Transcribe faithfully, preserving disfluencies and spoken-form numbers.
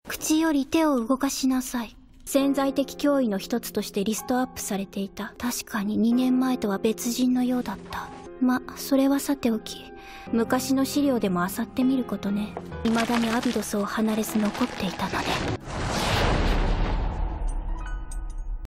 口より手を動かしなさい。潜在的脅威の一つとしてリストアップされていた。確かににねんまえとは別人のようだった。ま、それはさておき、昔の資料でも漁ってみることね。未だにアビドスを離れず残っていたので。